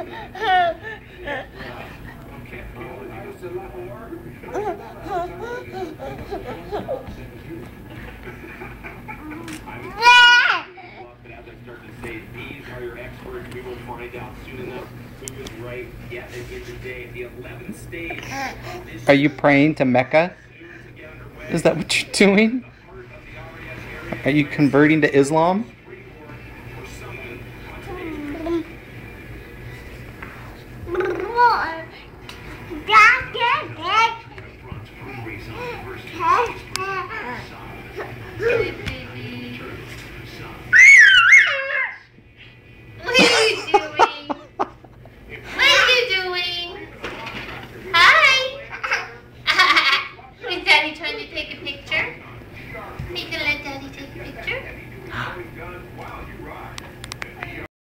These are your experts. We will find out soon enough who is right yet again today at the 11th stage. Are you praying to Mecca? Is that what you're doing? Are you converting to Islam?